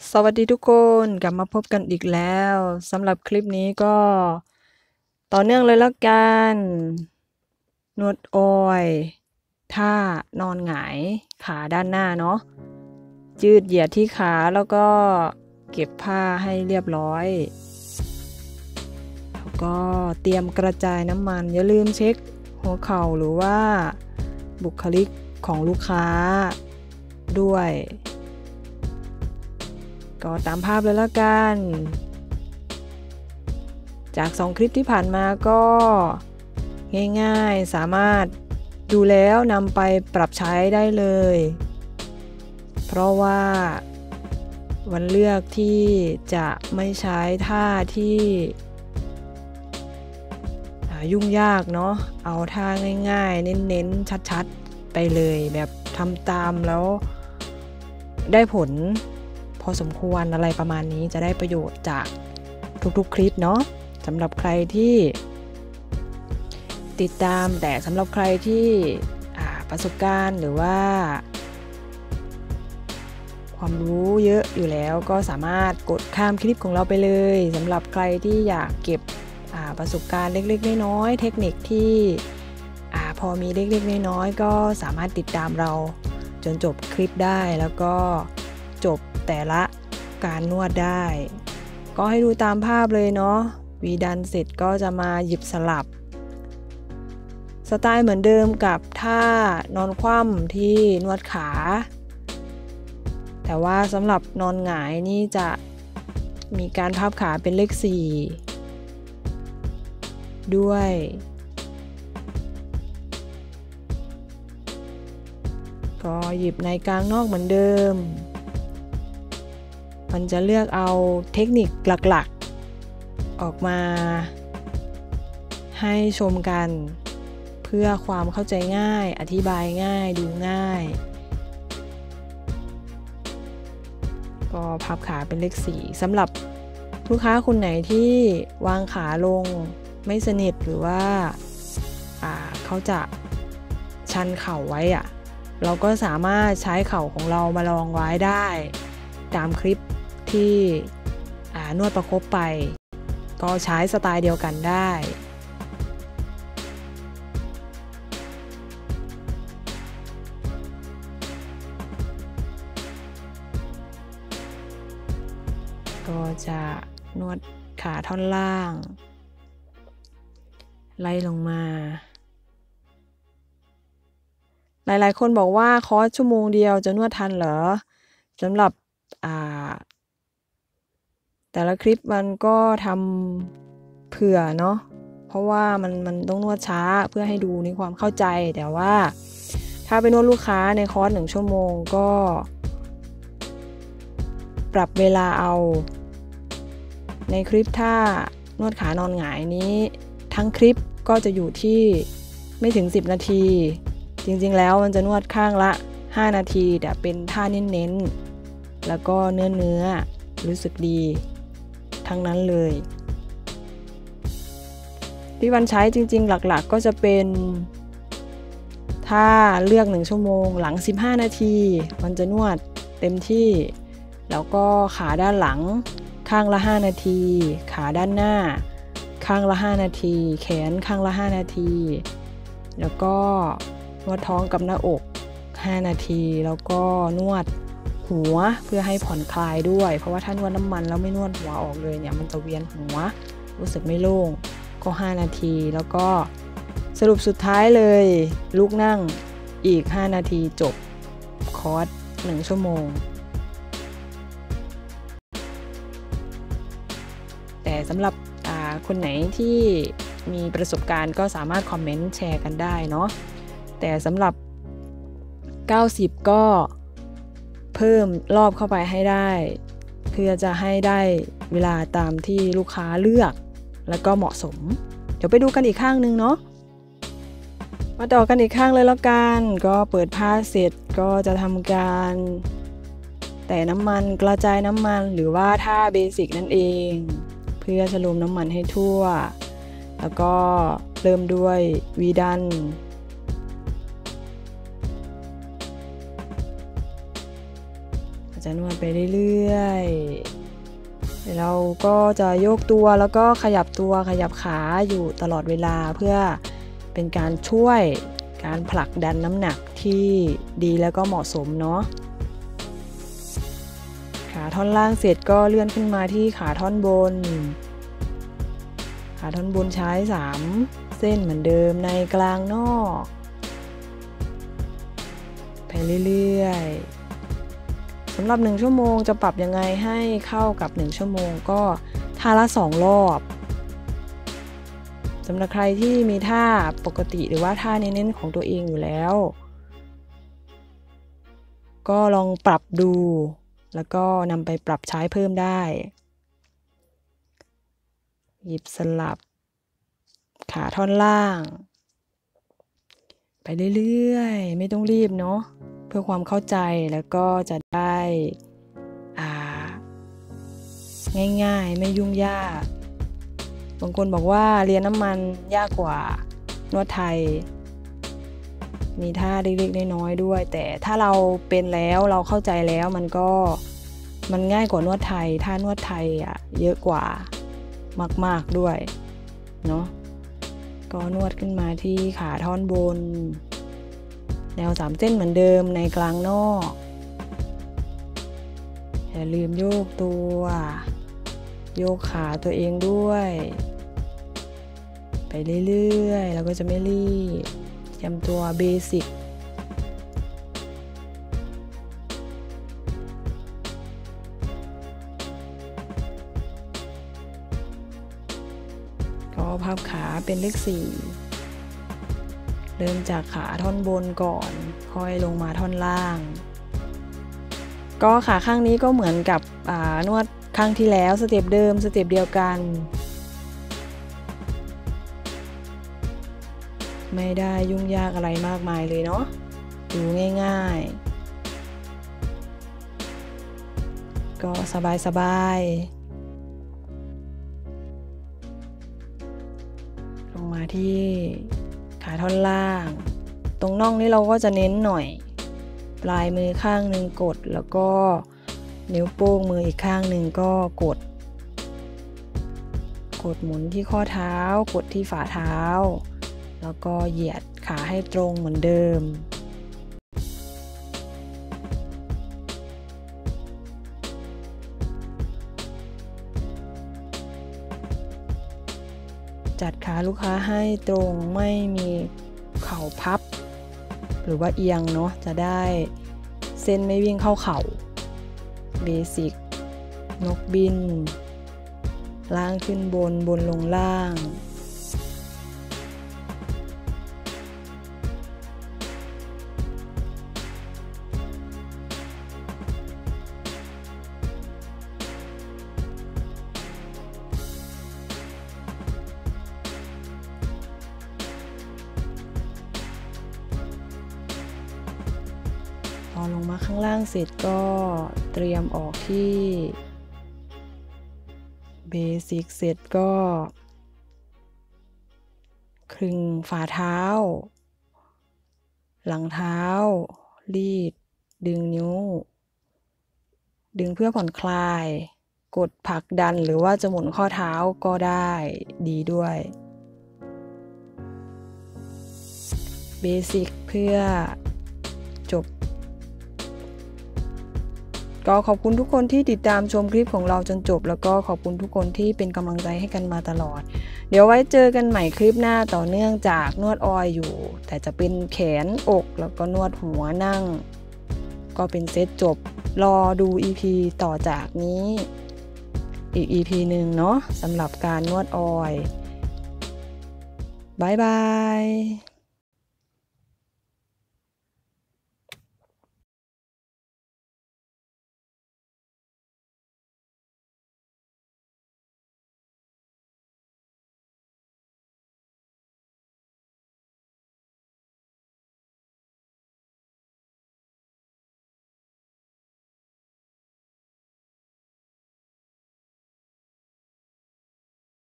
สวัสดีทุกคนกลับมาพบกันอีกแล้วสำหรับคลิปนี้ก็ต่อเนื่องเลยแล้วกันนวดออยท่านอนหงายขาด้านหน้าเนาะยืดเหยียดที่ขาแล้วก็เก็บผ้าให้เรียบร้อยแล้วก็เตรียมกระจายน้ำมันอย่าลืมเช็คหัวเข่าหรือว่าบุคลิกของลูกค้าด้วยก็ตามภาพเลยแล้วกันจาก2คลิปที่ผ่านมาก็ง่ายๆสามารถดูแล้วนำไปปรับใช้ได้เลยเพราะว่าวันเลือกที่จะไม่ใช้ท่าที่ยุ่งยากเนาะเอาท่าง่ายๆเน้นๆชัดๆไปเลยแบบทำตามแล้วได้ผลพอสมควรอะไรประมาณนี้จะได้ประโยชน์จากทุกๆคลิปเนาะสำหรับใครที่ติดตามแต่สำหรับใครที่ประสบการณ์หรือว่าความรู้เยอะอยู่แล้วก็สามารถกดข้ามคลิปของเราไปเลยสำหรับใครที่อยากเก็บประสบการณ์เล็กๆน้อยๆเทคนิคที่พอมีเล็กๆน้อยๆก็สามารถติดตามเราจนจบคลิปได้แล้วก็จบแต่ละการนวดได้ก็ให้ดูตามภาพเลยเนาะวีดันเสร็จก็จะมาหยิบสลับสไตล์เหมือนเดิมกับท่านอนคว่ำที่นวดขาแต่ว่าสำหรับนอนหงายนี่จะมีการพับขาเป็นเลข4ด้วยก็หยิบในกลางนอกเหมือนเดิมมันจะเลือกเอาเทคนิคหลักๆออกมาให้ชมกันเพื่อความเข้าใจง่ายอธิบายง่ายดูง่ายก็พับขาเป็นเลข4สำหรับลูกค้าคนไหนที่วางขาลงไม่สนิทหรือว่าเขาจะชันเข่าไว้เราก็สามารถใช้เข่าของเรามาลองไว้ได้ตามคลิปที่นวดประคบไปก็ใช้สไตล์เดียวกันได้ก็จะนวดขาท่อนล่างไล่ลงมาหลายๆคนบอกว่าคอร์สชั่วโมงเดียวจะนวดทันเหรอสำหรับแต่ละคลิปมันก็ทำเผื่อเนาะเพราะว่ามันต้องนวดช้าเพื่อให้ดูในความเข้าใจแต่ว่าถ้าไปนวดลูกค้าในคอร์ส1 ชั่วโมงก็ปรับเวลาเอาในคลิปถ้านวดขานอนหงายนี้ทั้งคลิปก็จะอยู่ที่ไม่ถึง10 นาทีจริงๆแล้วมันจะนวดข้างละ5 นาทีแต่เป็นท่าเน้นๆแล้วก็เนื้อรู้สึกดีทั้งนั้นเลยที่วันใช้จริงๆหลักๆก็จะเป็นถ้าเลือก1 ชั่วโมงหลัง15 นาทีมันจะนวดเต็มที่แล้วก็ขาด้านหลังข้างละ5 นาทีขาด้านหน้าข้างละ5 นาทีแขนข้างละ5 นาทีแล้วก็นวดท้องกับหน้าอก5 นาทีแล้วก็นวดหัวเพื่อให้ผ่อนคลายด้วยเพราะว่าถ้านวดน้ำมันแล้วไม่นวดหัวออกเลยเนี่ยมันจะเวียนหัวรู้สึกไม่โล่งก็5 นาทีแล้วก็สรุปสุดท้ายเลยลุกนั่งอีก5 นาทีจบคอร์ส1 ชั่วโมงแต่สำหรับคนไหนที่มีประสบการณ์ก็สามารถคอมเมนต์แชร์กันได้เนาะแต่สำหรับ90ก็เพิ่มรอบเข้าไปให้ได้เพื่อจะให้ได้เวลาตามที่ลูกค้าเลือกแล้วก็เหมาะสมเดี๋ยวไปดูกันอีกข้างนึงเนาะมาต่อกันอีกข้างเลยแล้วกันก็เปิดผ้าเสร็จก็จะทำการแต่น้ำมันกระจายน้ำมันหรือว่าท่าเบสิกนั่นเองเพื่อฉลมน้ำมันให้ทั่วแล้วก็เริ่มด้วยวีดัน แจะนวดไปเรื่อยๆเราก็จะโยกตัวแล้วก็ขยับตัวขยับขาอยู่ตลอดเวลาเพื่อเป็นการช่วยการผลักดันน้ำหนักที่ดีแล้วก็เหมาะสมเนาะขาท่อนล่างเสร็จก็เลื่อนขึ้นมาที่ขาท่อนบนใช้3เส้นเหมือนเดิมในกลางนอกไปเรื่อยๆสำหรับ1ชั่วโมงจะปรับยังไงให้เข้ากับ1ชั่วโมงก็ท่าละ2รอบสำหรับใครที่มีท่าปกติหรือว่าท่าเน้นๆของตัวเองอยู่แล้วก็ลองปรับดูแล้วก็นำไปปรับใช้เพิ่มได้หยิบสลับขาท่อนล่างไปเรื่อยๆไม่ต้องรีบเนาะเพื่อความเข้าใจแล้วก็จะได้ง่ายๆไม่ยุ่งยากบางคนบอกว่าเรียนน้ำมันยากกว่านวดไทยมีท่าเล็กๆน้อยๆด้วยแต่ถ้าเราเป็นแล้วเราเข้าใจแล้วมันง่ายกว่านวดไทยท่านวดไทยเยอะกว่ามากๆด้วยเนาะก็นวดขึ้นมาที่ขาท่อนบนแนว3เส้นเหมือนเดิมในกลางนอกอย่าลืมโยกตัวโยกขาตัวเองด้วยไปเรื่อยๆแล้วก็จะไม่รีบเตรียมตัวเบสิกก็พับขาเป็นเลข4เริ่มจากขาท่อนบนก่อนค่อยลงมาท่อนล่างก็ขาข้างนี้ก็เหมือนกับนวดข้างที่แล้วสเต็ปเดิมสเต็ปเดียวกันไม่ได้ยุ่งยากอะไรมากมายเลยเนาะดูง่ายๆก็สบายๆลงมาที่ขาท่อนล่างตรงน่องนี้เราก็จะเน้นหน่อยปลายมือข้างหนึ่งกดแล้วก็นิ้วโป้งมืออีกข้างหนึ่งก็กดหมุนที่ข้อเท้ากดที่ฝ่าเท้าแล้วก็เหยียดขาให้ตรงเหมือนเดิมจัดขาลูกค้าให้ตรงไม่มีเข่าพับหรือว่าเอียงเนาะจะได้เส้นไม่วิ่งเข้าเข่าเบสิกนกบินล่างขึ้นบนลงล่างพอลงมาข้างล่างเสร็จก็เตรียมออกที่เบสิกเสร็จก็คลึงฝ่าเท้าหลังเท้ารีดดึงนิ้วดึงเพื่อผ่อนคลายกดผลักดันหรือว่าจะหมุนข้อเท้าก็ได้ดีด้วยเบสิกเพื่อจบก็ขอบคุณทุกคนที่ติดตามชมคลิปของเราจนจบแล้วก็ขอบคุณทุกคนที่เป็นกำลังใจให้กันมาตลอดเดี๋ยวไว้เจอกันใหม่คลิปหน้าต่อเนื่องจากนวดออยอยู่แต่จะเป็นแขนอกแล้วก็นวดหัวนั่งก็เป็นเซตจบรอดู EP ต่อจากนี้อีก EP หนึ่งเนาะสำหรับการนวดออยบ๊ายบาย